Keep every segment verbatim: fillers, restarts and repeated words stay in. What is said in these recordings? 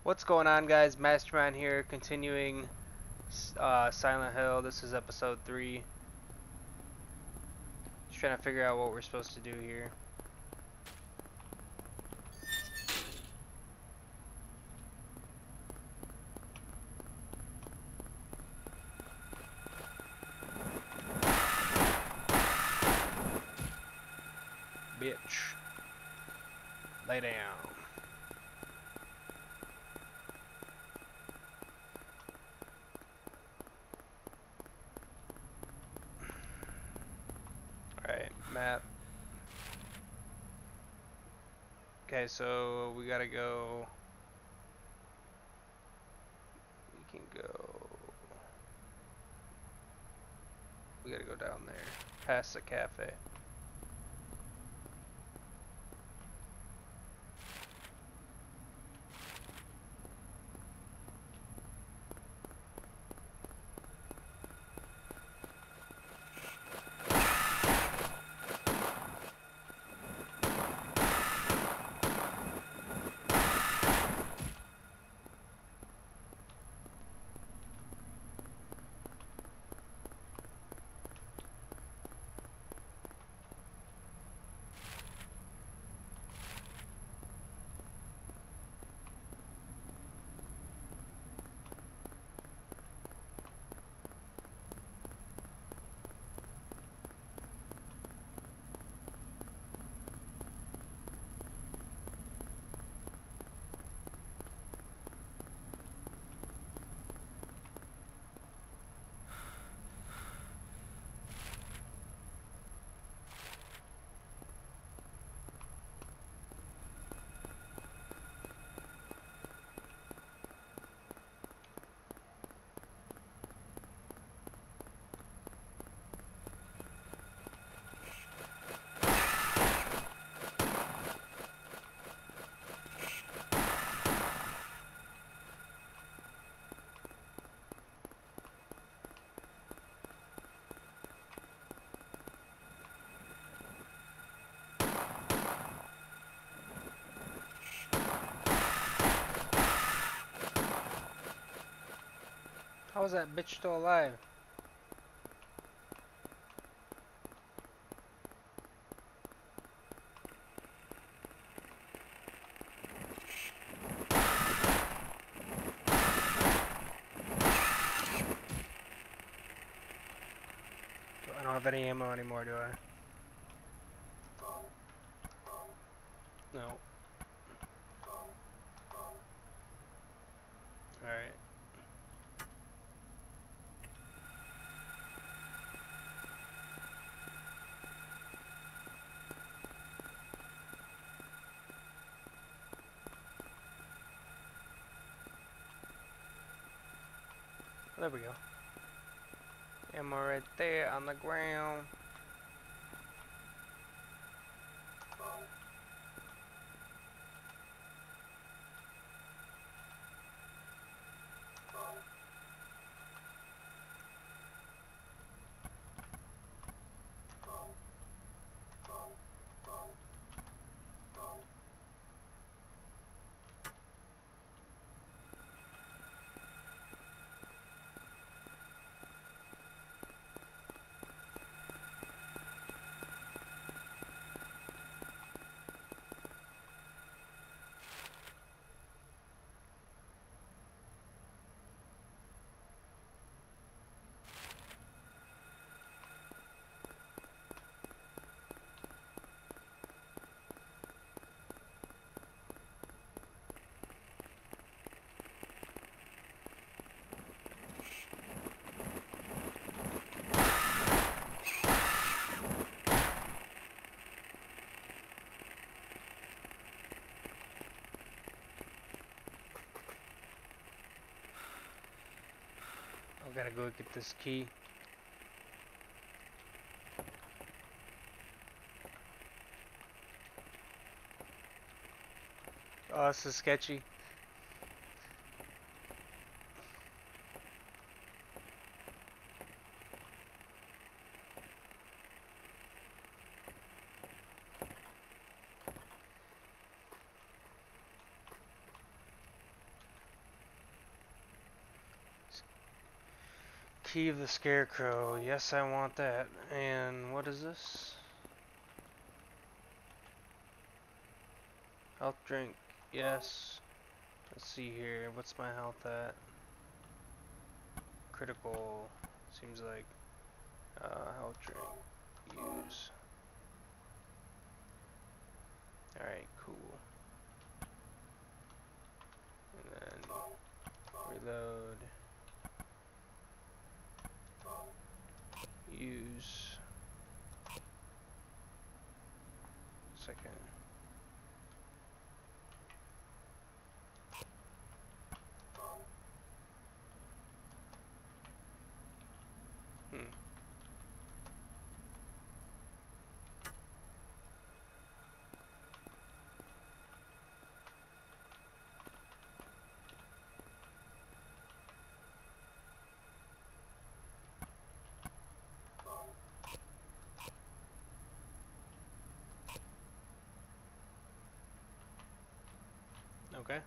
What's going on, guys? MasterMind here, continuing uh, Silent Hill. This is episode three. Just trying to figure out what we're supposed to do here. Bitch. Lay down. Alright, map. Okay, so we gotta go. We can go. We gotta go down there, past the cafe. How is that bitch still alive? I don't have any ammo anymore, do I? No. Alright. There we go. Ammo right there on the ground. I gotta go get this key. Oh, this is sketchy. Key of the Scarecrow. Yes, I want that. And what is this? Health drink. Yes. Let's see here. What's my health at? Critical. Seems like. Uh, health drink. Use. Alright, cool. And then reload. Use. Second. Hmm. Okay.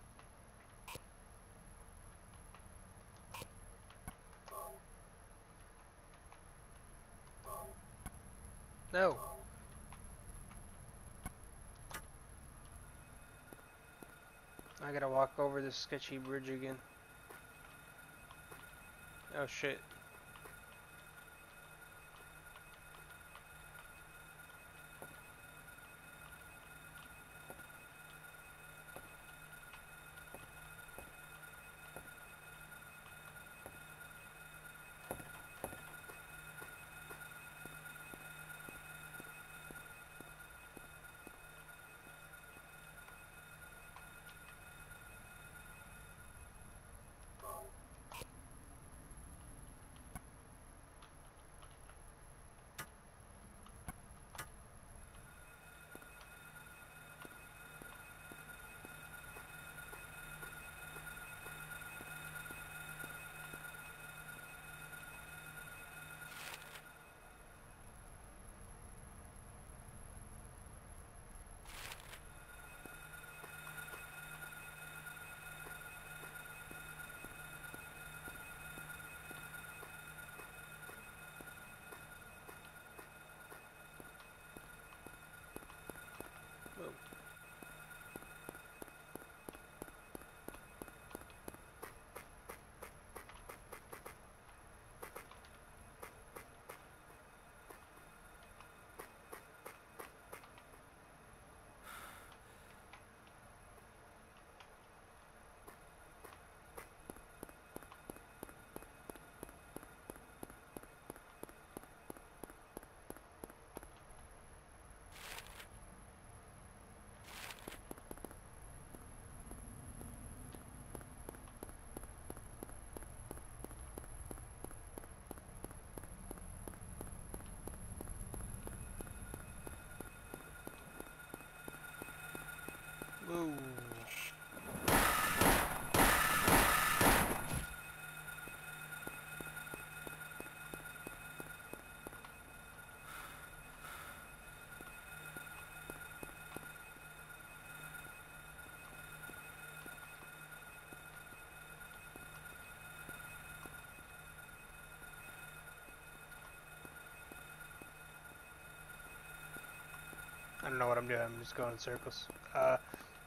No. I gotta walk over this sketchy bridge again. Oh shit. Whoa. I don't know what I'm doing. I'm just going in circles. Uh,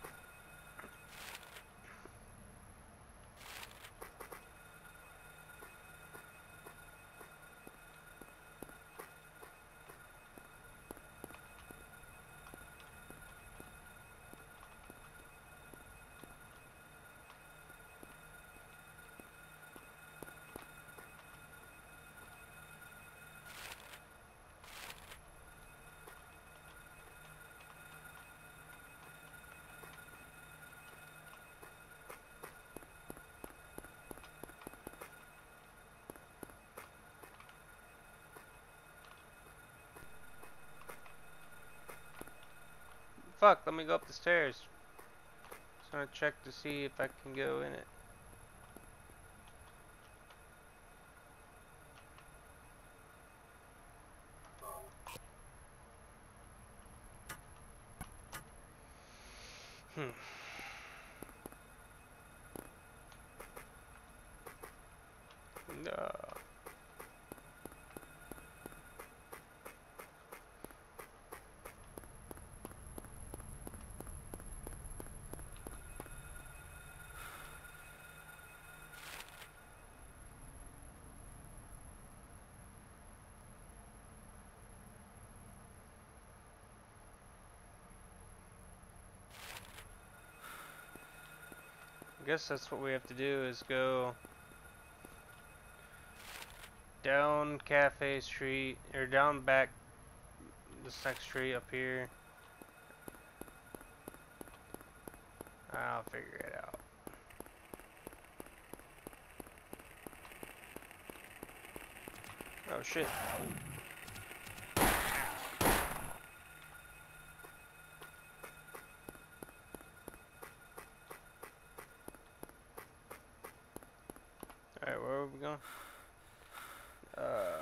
fuck, let me go up the stairs. Just want to check to see if I can go in it. Hmm. No. guess that's what we have to do, is go down Cafe Street, or down back this next street up here. I'll figure it out. Oh shit. Alright, where are we going? Uh...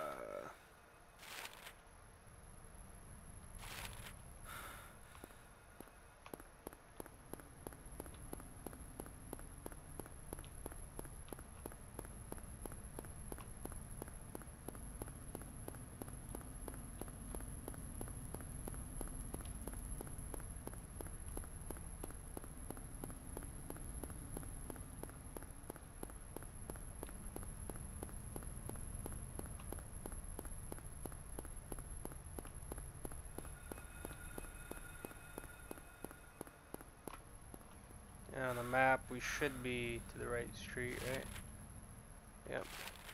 And on the map, we should be to the right street, right? Yep.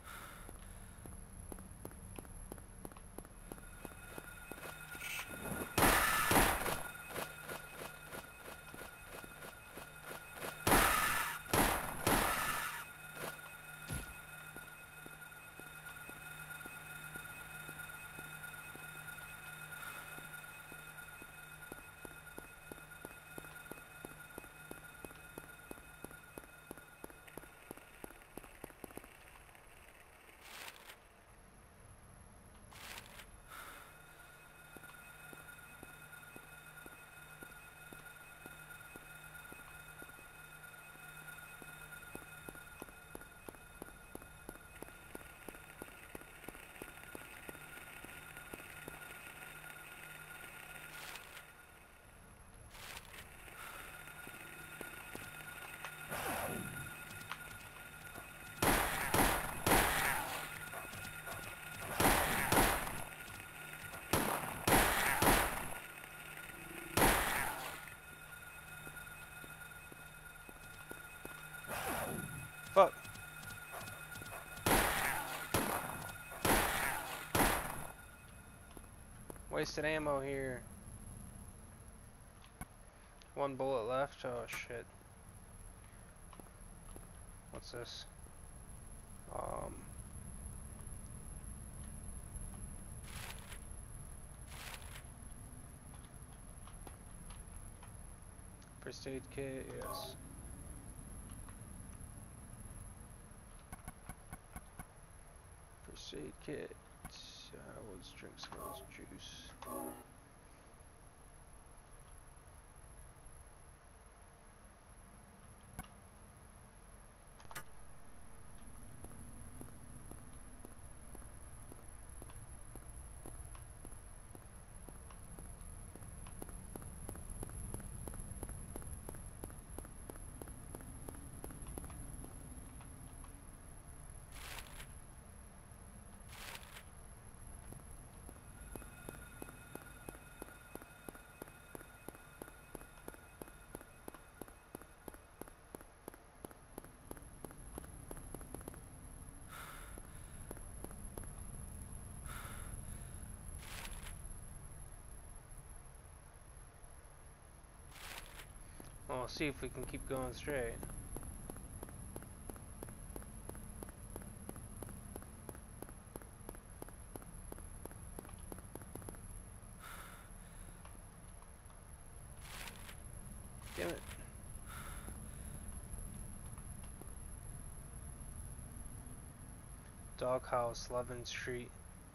Fuck. Wasted ammo here. One bullet left. Oh shit. What's this? Um. First aid kit, yes. First aid kit. Uh, let's drink some of this juice. Well, we'll see if we can keep going straight. Damn it. Doghouse, eleventh Street.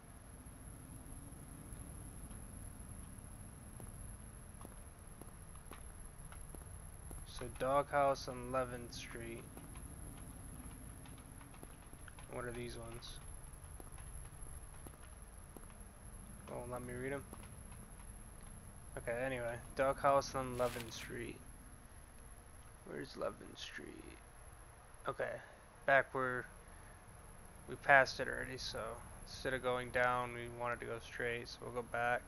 So Doghouse on eleventh Street. What are these ones? Oh, let me read them. Okay, anyway, Doghouse on eleventh Street. Where's eleventh Street? Okay, back where we passed it already, so instead of going down, we wanted to go straight, so we'll go back.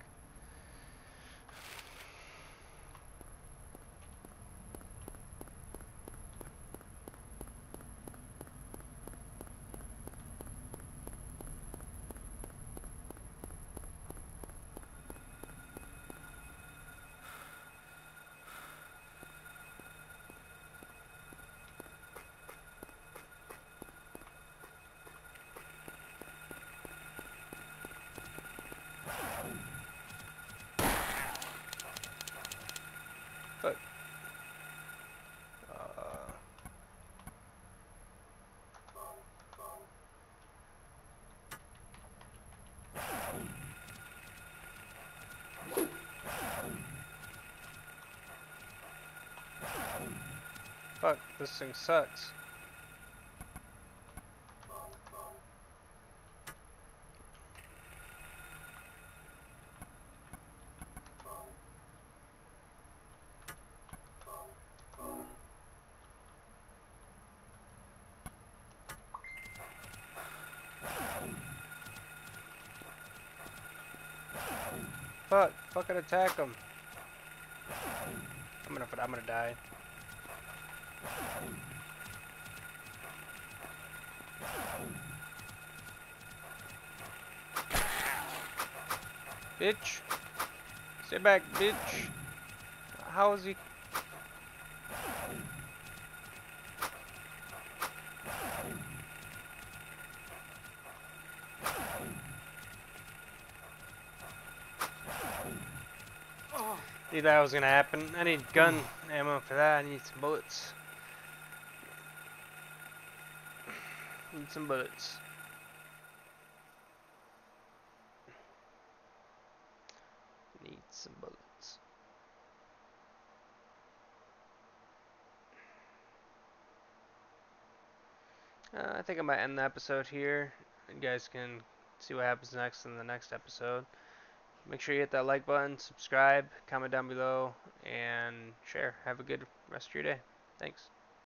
Fuck, this thing sucks. Fuck, fucking attack him. I'm gonna, I'm gonna die. Bitch. Stay back, bitch. How is he? Knew that was gonna happen. I need gun ammo for that. I need some bullets. Need some bullets. Need some bullets. Uh, I think I might end the episode here. You guys can see what happens next in the next episode. Make sure you hit that like button, subscribe, comment down below, and share. Have a good rest of your day. Thanks.